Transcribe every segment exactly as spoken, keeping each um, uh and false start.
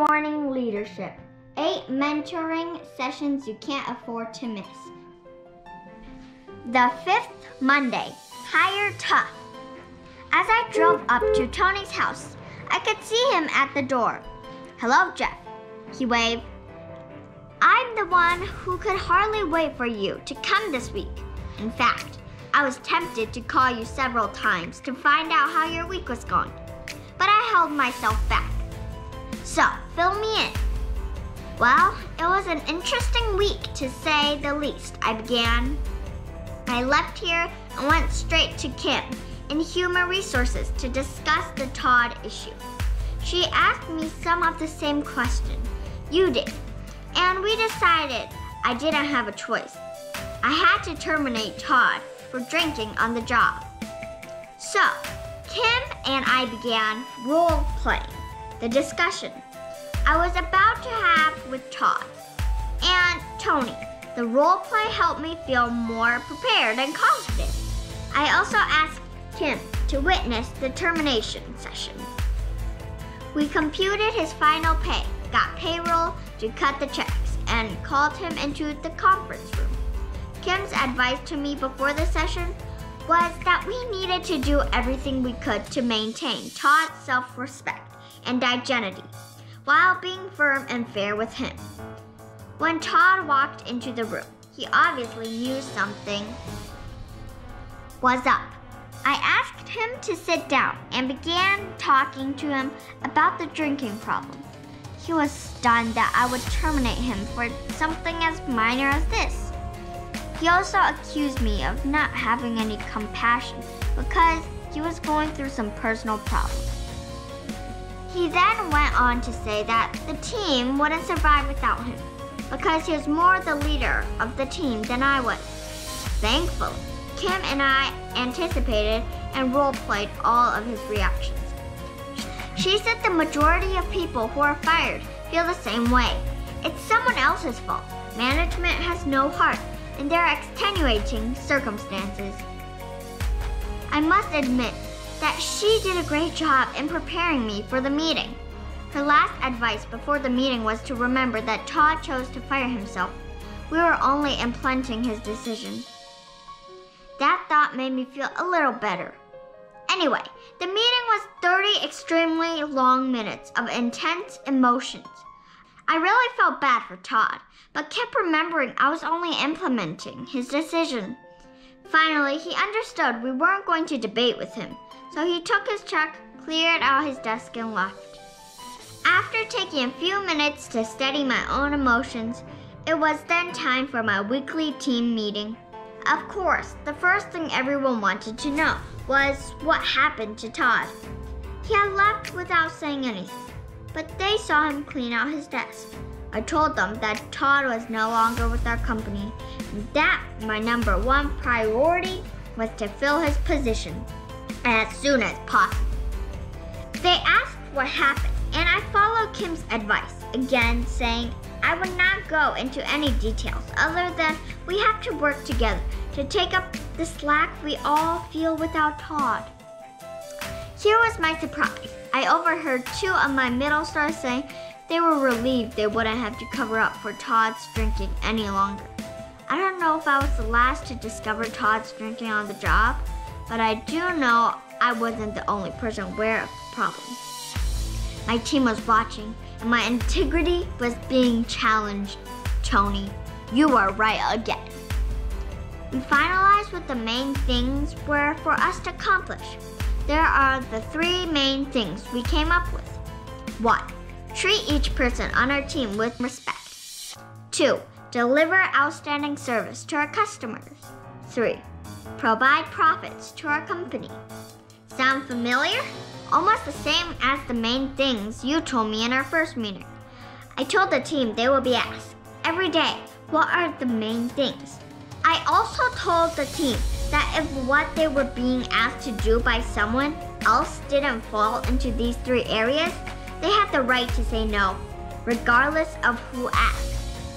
Morning Leadership. Eight mentoring sessions you can't afford to miss. The fifth Monday, Hire Tough. As I drove up to Tony's house, I could see him at the door. "Hello, Jeff," he waved. "I'm the one who could hardly wait for you to come this week. In fact, I was tempted to call you several times to find out how your week was going, but I held myself back. So, fill me in." "Well, it was an interesting week to say the least," I began. "I left here and went straight to Kim in Human Resources to discuss the Todd issue. She asked me some of the same questions you did, and we decided I didn't have a choice. I had to terminate Todd for drinking on the job." So, Kim and I began role-playing the discussion I was about to have with Todd and Tony. The role-play helped me feel more prepared and confident. I also asked Kim to witness the termination session. We computed his final pay, got payroll to cut the checks, and called him into the conference room. Kim's advice to me before the session was that we needed to do everything we could to maintain Todd's self-respect and identity while being firm and fair with him. When Todd walked into the room, he obviously knew something was up. I asked him to sit down and began talking to him about the drinking problem. He was stunned that I would terminate him for something as minor as this. He also accused me of not having any compassion because he was going through some personal problems. He then went on to say that the team wouldn't survive without him because he was more the leader of the team than I was. Thankfully, Kim and I anticipated and role-played all of his reactions. She said the majority of people who are fired feel the same way. It's someone else's fault. Management has no heart, and there are extenuating circumstances. I must admit that she did a great job in preparing me for the meeting. Her last advice before the meeting was to remember that Todd chose to fire himself. We were only implementing his decision. That thought made me feel a little better. Anyway, the meeting was thirty extremely long minutes of intense emotions. I really felt bad for Todd, but kept remembering I was only implementing his decision. Finally, he understood we weren't going to debate with him, so he took his check, cleared out his desk, and left. After taking a few minutes to steady my own emotions, it was then time for my weekly team meeting. Of course, the first thing everyone wanted to know was what happened to Todd. He had left without saying anything, but they saw him clean out his desk. I told them that Todd was no longer with our company, and that my number one priority was to fill his position as soon as possible. They asked what happened, and I followed Kim's advice, again saying I would not go into any details other than we have to work together to take up the slack we all feel without Todd. Here was my surprise. I overheard two of my middle stars saying they were relieved they wouldn't have to cover up for Todd's drinking any longer. I don't know if I was the last to discover Todd's drinking on the job, but I do know I wasn't the only person aware of the problem. My team was watching, and my integrity was being challenged. Tony, you are right again. We finalized what the main things were for us to accomplish. There are the three main things we came up with. One, treat each person on our team with respect. Two, deliver outstanding service to our customers. Three, provide profits to our company. Sound familiar? Almost the same as the main things you told me in our first meeting. I told the team they will be asked every day, what are the main things? I also told the team that if what they were being asked to do by someone else didn't fall into these three areas, they had the right to say no, regardless of who asked.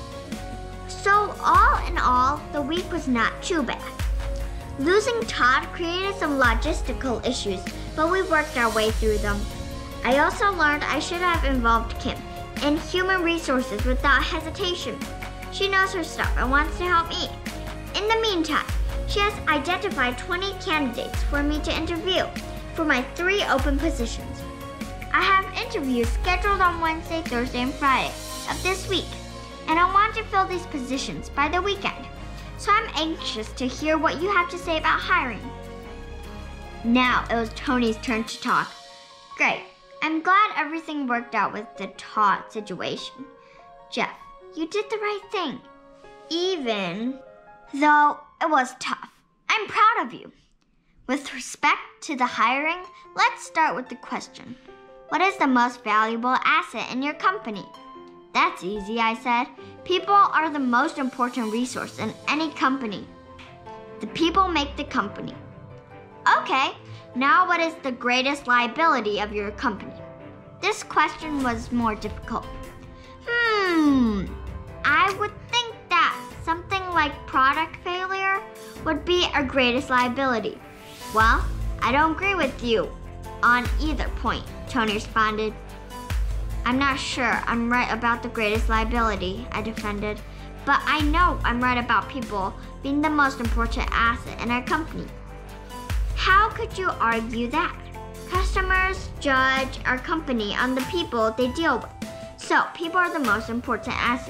So all in all, the week was not too bad. Losing Todd created some logistical issues, but we worked our way through them. I also learned I should have involved Kim in human resources without hesitation. She knows her stuff and wants to help me. In the meantime, she has identified twenty candidates for me to interview for my three open positions. I have interviews scheduled on Wednesday, Thursday, and Friday of this week, and I want to fill these positions by the weekend. So I'm anxious to hear what you have to say about hiring. Now it was Tony's turn to talk. Great. I'm glad everything worked out with the Todd situation. Jeff, you did the right thing, even though it was tough. I'm proud of you. With respect to the hiring, let's start with the question. What is the most valuable asset in your company? That's easy, I said. People are the most important resource in any company. The people make the company. Okay, now what is the greatest liability of your company? This question was more difficult. Hmm, I would think that something like product failure would be our greatest liability. Well, I don't agree with you on either point, Tony responded. I'm not sure I'm right about the greatest liability, I defended, but I know I'm right about people being the most important asset in our company. How could you argue that? Customers judge our company on the people they deal with, so people are the most important asset.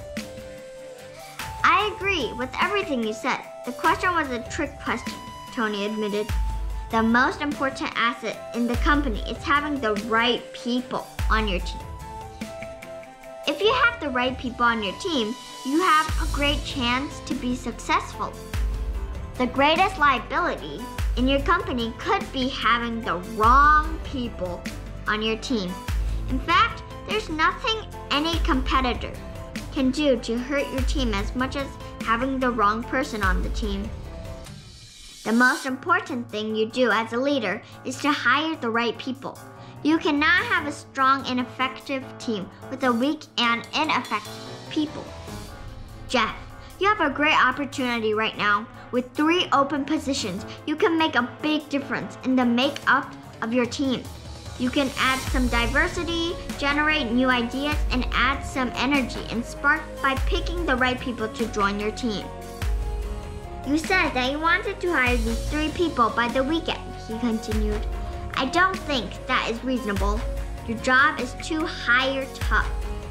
I agree with everything you said. The question was a trick question, Tony admitted. The most important asset in the company is having the right people on your team. If you have the right people on your team, you have a great chance to be successful. The greatest liability in your company could be having the wrong people on your team. In fact, there's nothing any competitor can do to hurt your team as much as having the wrong person on the team. The most important thing you do as a leader is to hire the right people. You cannot have a strong and effective team with a weak and ineffective people. Jeff, you have a great opportunity right now. With three open positions, you can make a big difference in the makeup of your team. You can add some diversity, generate new ideas, and add some energy and spark by picking the right people to join your team. You said that you wanted to hire these three people by the weekend, he continued. I don't think that is reasonable. Your job is to hire tough.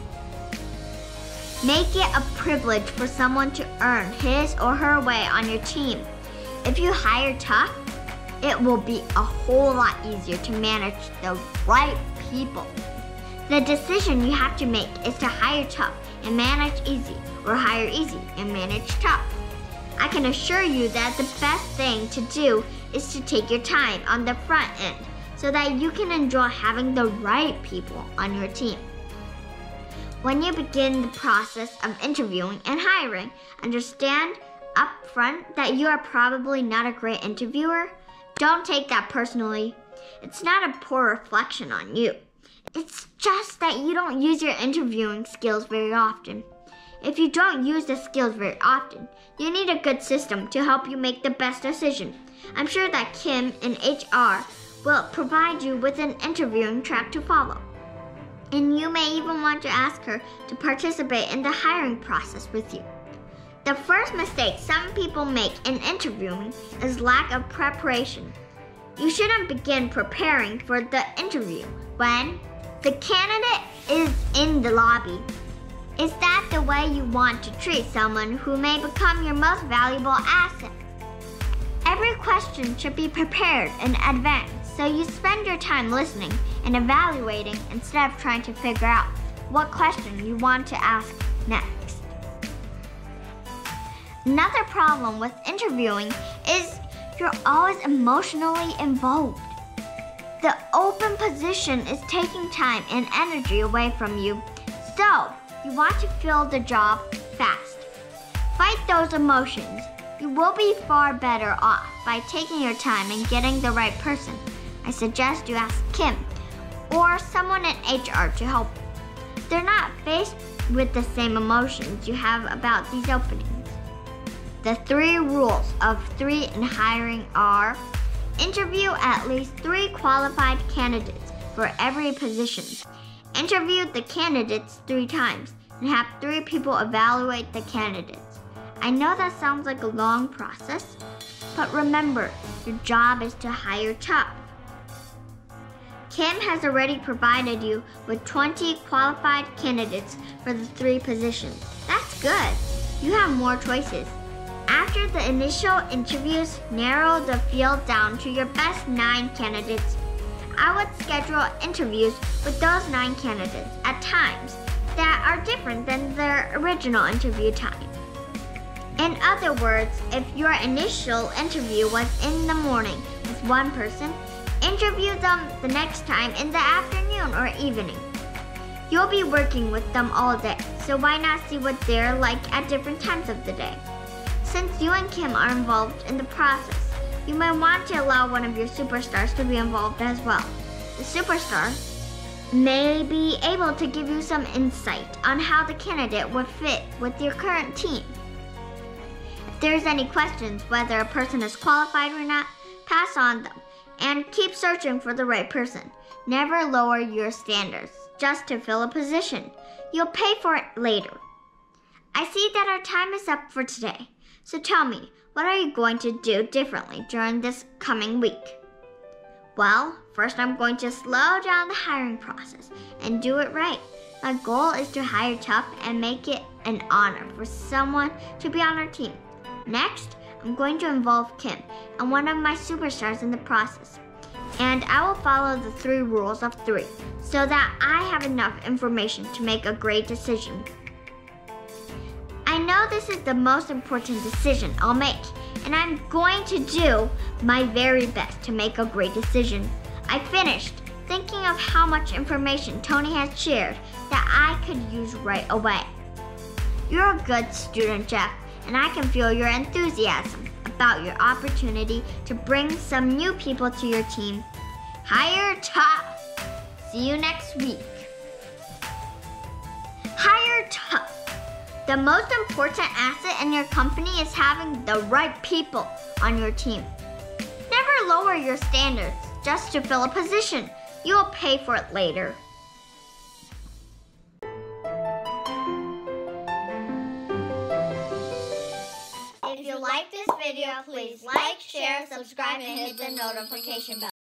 Make it a privilege for someone to earn his or her way on your team. If you hire tough, it will be a whole lot easier to manage the right people. The decision you have to make is to hire tough and manage easy, or hire easy and manage tough. I can assure you that the best thing to do is to take your time on the front end so that you can enjoy having the right people on your team. When you begin the process of interviewing and hiring, understand up front that you are probably not a great interviewer. Don't take that personally. It's not a poor reflection on you. It's just that you don't use your interviewing skills very often. If you don't use the skills very often, you need a good system to help you make the best decision. I'm sure that Kim in H R will provide you with an interviewing track to follow. And you may even want to ask her to participate in the hiring process with you. The first mistake some people make in interviewing is lack of preparation. You shouldn't begin preparing for the interview when the candidate is in the lobby. Is that the way you want to treat someone who may become your most valuable asset? Every question should be prepared in advance, so you spend your time listening and evaluating instead of trying to figure out what question you want to ask next. Another problem with interviewing is you're always emotionally involved. The open position is taking time and energy away from you, so you want to fill the job fast. Fight those emotions. You will be far better off by taking your time and getting the right person. I suggest you ask Kim or someone in H R to help. They're not faced with the same emotions you have about these openings. The three rules of three in hiring are: interview at least three qualified candidates for every position, Interview the candidates three times and have three people evaluate the candidates. I know that sounds like a long process, but remember, your job is to hire tough. Kim has already provided you with twenty qualified candidates for the three positions. That's good. You have more choices. After the initial interviews, narrow the field down to your best nine candidates. I would schedule interviews with those nine candidates at times that are different than their original interview time. In other words, if your initial interview was in the morning with one person, interview them the next time in the afternoon or evening. You'll be working with them all day, so why not see what they're like at different times of the day? Since you and Kim are involved in the process, you may want to allow one of your superstars to be involved as well. The superstar may be able to give you some insight on how the candidate would fit with your current team. If there's any questions whether a person is qualified or not, pass on them and keep searching for the right person. Never lower your standards just to fill a position. You'll pay for it later. I see that our time is up for today. So tell me, what are you going to do differently during this coming week? Well, first I'm going to slow down the hiring process and do it right. My goal is to hire tough and make it an honor for someone to be on our team. Next, I'm going to involve Kim and one of my superstars in the process. And I will follow the three rules of three so that I have enough information to make a great decision. I know this is the most important decision I'll make, and I'm going to do my very best to make a great decision. I finished thinking of how much information Tony has shared that I could use right away. You're a good student, Jeff, and I can feel your enthusiasm about your opportunity to bring some new people to your team. Hire tough. See you next week. Hire tough. The most important asset in your company is having the right people on your team. Never lower your standards just to fill a position. You will pay for it later. If you like this video, please like, share, subscribe, and hit the notification bell.